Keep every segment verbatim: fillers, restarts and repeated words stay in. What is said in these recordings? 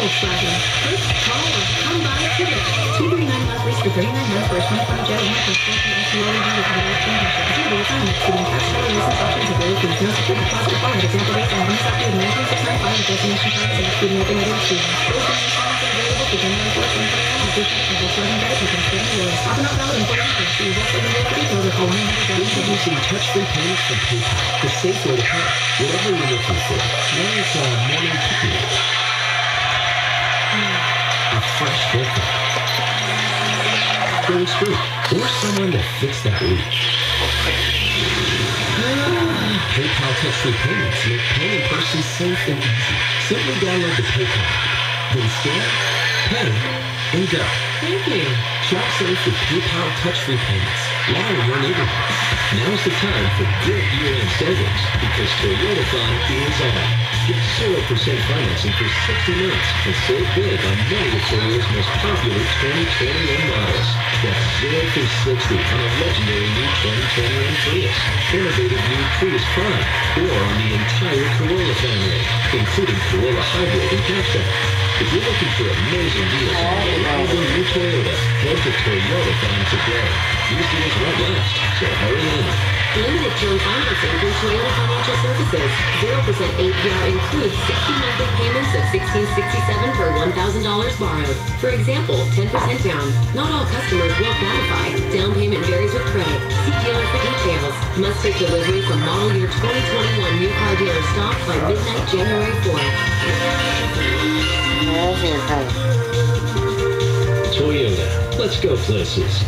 Volkswagen. First call or come by today. two thirty-nine monthly for thirty-nine months for a twenty-five jet one plus four P S U L E D with automatic transmission. Zero assignment, including cash seller license options and bill fees. No security deposit required. Example rates on lease upgrade nine point six nine five with destination price and excluding open ended season. Those financing are available for January fourth, twenty twenty-one with this and Volkswagen credit with instant rewards. Offer not valid in Puerto Rico. See Volkswagen dealer details or call one eight hundred Introducing touch-free payments from PayPal, the safe way to pay. Whatever you're looking for. Now it's a morning cookie. A fresh haircut. Going straight. Or someone to fix that leak. PayPal touch-free payments make paying in person safe and easy. Simply download the PayPal app. Then scan, pay, and go. Thank you. Shop safe with PayPal touch-free payments. Now in your neighborhood. Now's the time for good year-end savings because Toyota Fun is on. Get zero percent financing for sixty months and save big on many of Toyota's most popular twenty twenty-one models. That's zero for sixty on a legendary new twenty twenty-one Prius, innovative new Prius Fun, or on the entire Corolla family, including Corolla Hybrid and Hatchback. If you're looking for amazing deals on all the new Toyota, head to Toyota Fun today. These deals won't last, so hurry in. Limited term financing through Toyota Financial Services. zero percent A P R includes sixty monthly payments of sixteen sixty-seven for one thousand dollars borrowed. For example, ten percent down. Not all customers will qualify. Down payment varies with credit. See dealer for details. Must take delivery from model year twenty twenty-one new car dealer stock by midnight January fourth. Toyota. Let's go places.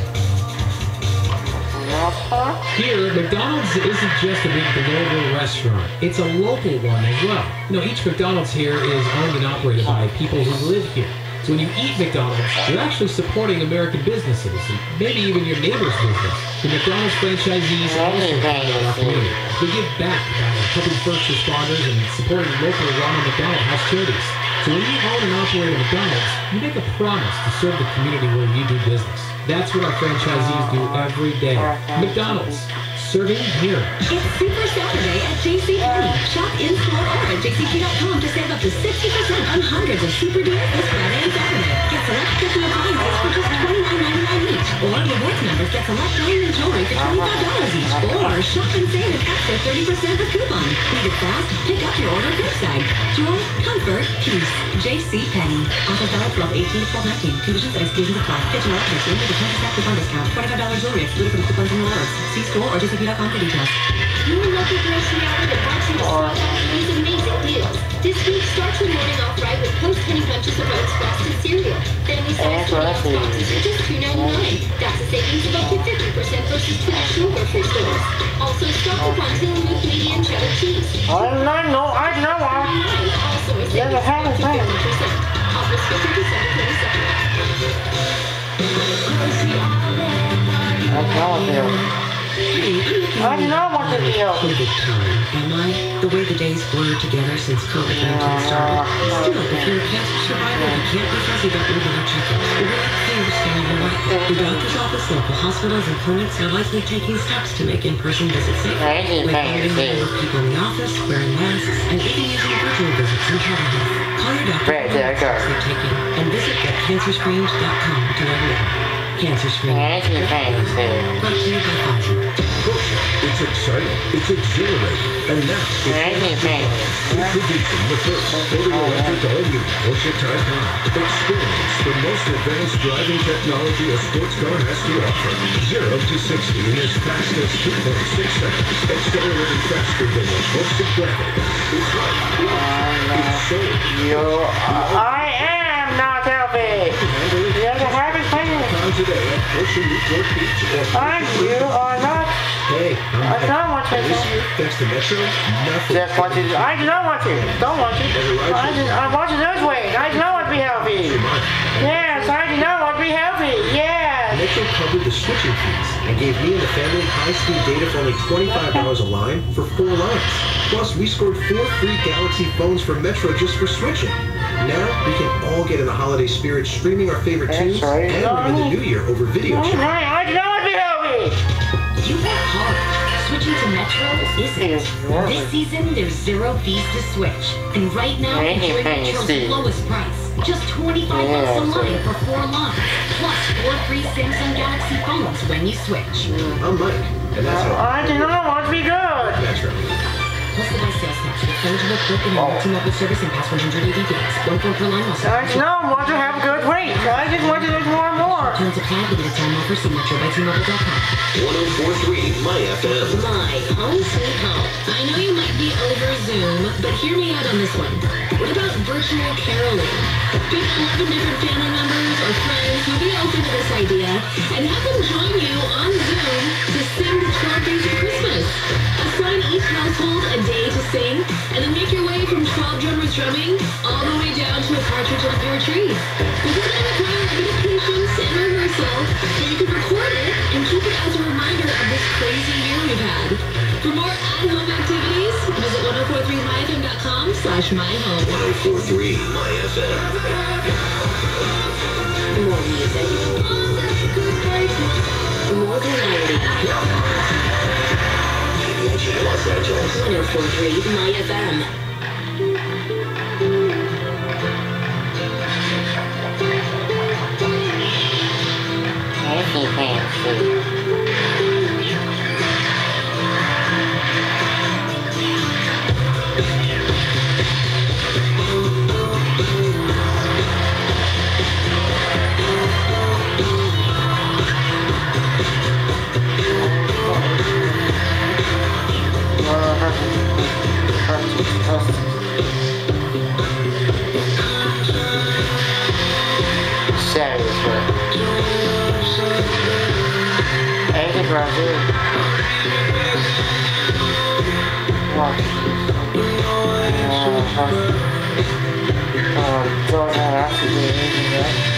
Here, McDonald's isn't just a big global restaurant. It's a local one as well. You know, each McDonald's here is owned and operated by people who live here. So when you eat McDonald's, you're actually supporting American businesses, and maybe even your neighbor's business. The McDonald's franchisees also help out our community. They give back by helping first responders and supporting local Ronald McDonald House charities. So when you own and operate a McDonald's, you make a promise to serve the community where you do business. That's what our franchisees do every day. McDonald's, serving here. It's Super Saturday at JCPenney. Shop in store or at J C P dot com to save up to sixty percent on hundreds of super deals this Friday and Saturday. Get select fifty appliances for just twenty-nine ninety-nine each. Or rewards members get select diamond jewelry for twenty-five dollars each. Or shop and save and access thirty percent with coupon. Need it fast? Pick up your order curbside. Joy, comfort, peace. JCPenney. Offer valid twelve eighteen to twelve nineteen. Conditions and exclusions apply. Kitchen electric with a ten percent coupon discount. twenty-five dollars jewelry excluded from coupons and rewards. See store or J C P dot com for details. Your local grocery outlet at Marks and Spencer has these amazing deals. This week, start your morning off right with Post Penny Bunches of Oats Frosted Cereal. Family size two-ounce boxes for just two ninety-nine. That's a savings of up to fifty percent versus traditional grocery stores. Also, stock up on Plenum medium cheddar cheese. I know, I know. Also, a savings of up to fifty percent. Offers good through December twenty-second. I know. I know what to do. COVID time, am I? The way the days blur together since COVID nineteen started. Still, if you're a cancer survivor, you can't be fuzzy about regular checkups. The way things stand your way. The doctor's office, local hospitals, and clinics are likely taking steps to make in-person visits safe. Like limiting the number of people in the office, wearing masks, and even using virtual visits and telehealth. Call your doctor for the steps they're taking, and visit get cancer screens dot com to learn more. Cancer Screen. Thank you, thank you. Brought to you by Pfizer. It's exciting. It's exhilarating. And now, Thank you, thank you. introducing the first fully electric all-new Porsche Taycan. Experience the most advanced driving technology a sports car has to offer. Zero to sixty in as fast as two point six seconds. Accelerating faster than the Porsche Gravity. It's right. It's so. You, I am not healthy. You have a happy pain. Today at Porsche Newport Beach. And you are not. Hey, I'm I don't want to. Thanks to Metro, nothing. Just want to. I do not want to. Don't want to. I, do, I want to lose weight. I do not want to be healthy. Yes, I do not want to be healthy. Yes. Metro covered the switching fees and gave me and the family high-speed data for only twenty-five dollars a line for four lines. Plus, we scored four free Galaxy phones from Metro just for switching. Now, we can all get in the holiday spirit streaming our favorite tunes and ring in the new year over video chat. I do not want to be healthy. You work hard, so Switching to Metro isn't. This season, there's zero fees to switch. And right now, enjoy Metro's lowest price. Just twenty-five bucks a line for four lines. Plus four free Samsung Galaxy phones when you switch. I'm Mike, and that's how I do not want to be good. Metro. Plus the buy sales tax with eligible click and multi-mobile service and past one hundred eighty days. One phone per line also. I do not want to have good rates. I just want to do more and more. Terms apply. Limited time offer. See Metro by T Mobile dot com. one oh four point three MyFM. My home sweet home. I know you might be over Zoom, but hear me out on this one. What about virtual caroling? Pick eleven different family members or friends who'd be open to this idea and have them join you on Zoom to sing the twelve days of Christmas. Assign each household a day to sing, and then make your way from twelve drummers drumming all the way down to a partridge in a pear tree. This is going to require a bit of patience and rehearsal, but you can record it and keep it as a reminder of this crazy year we've had. For more at-home activities, visit ten forty-three my f m dot com slash myhome. one oh four point three MyFM. More music. More variety. K B I G Los Angeles. one oh four point three MyFM. Fancy, fancy. Seriously. Anything around here? What? Oh, don't have to do anything yet.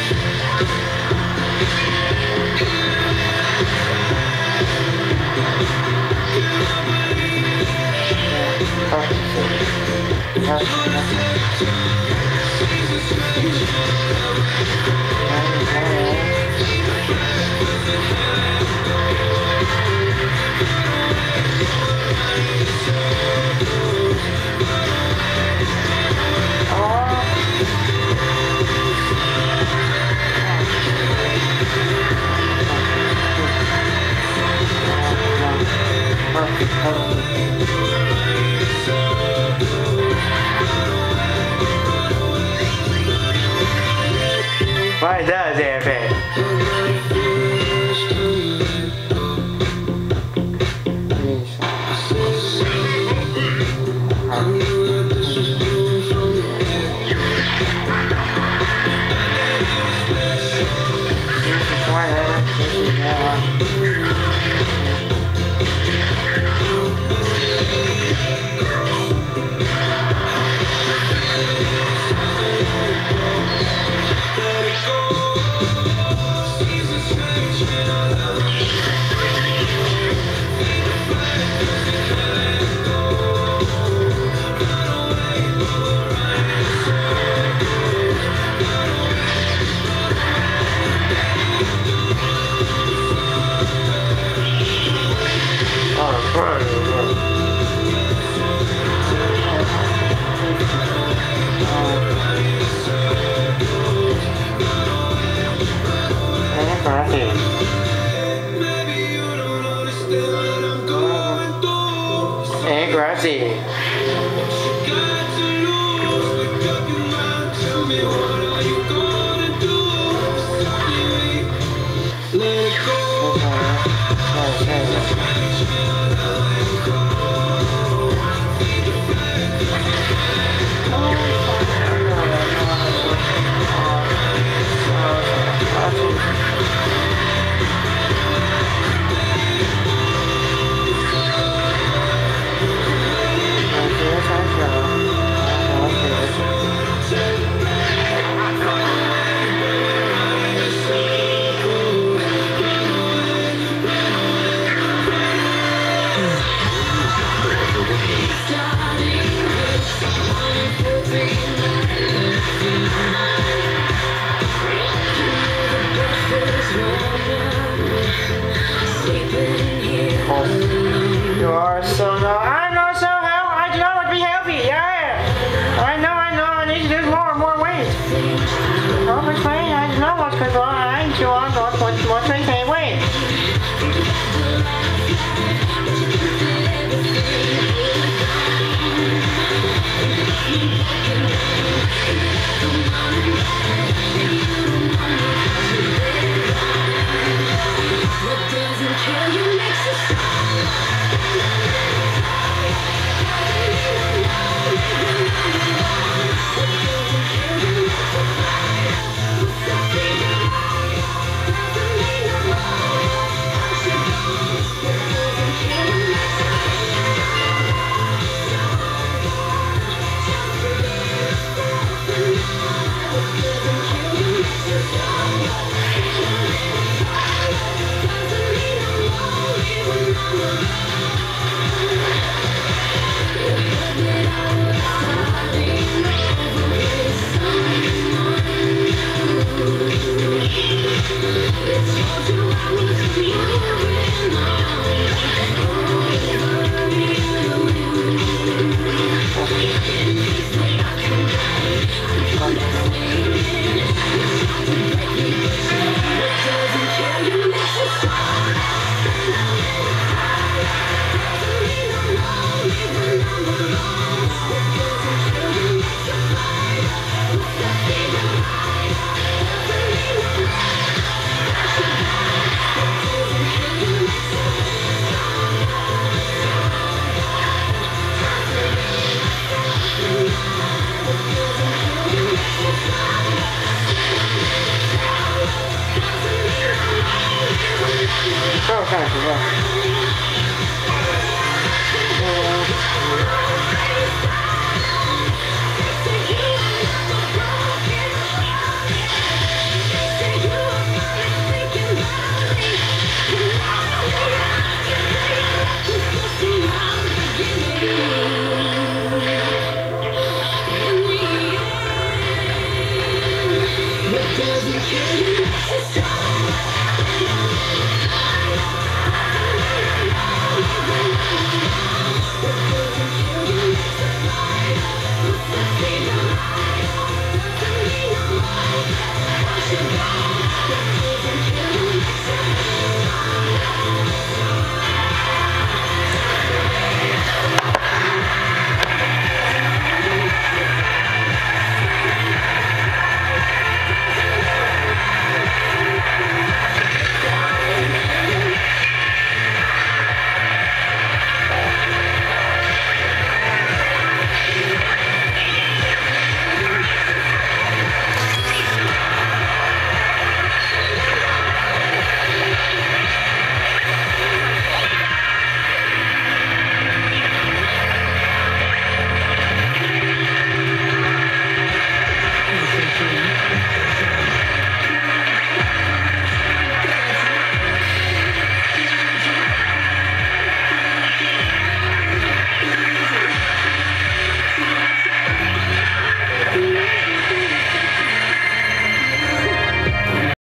Why does it? Hey, Grassy. because I'm sure I'm not much, much the same way. What doesn't kill you makes you strong.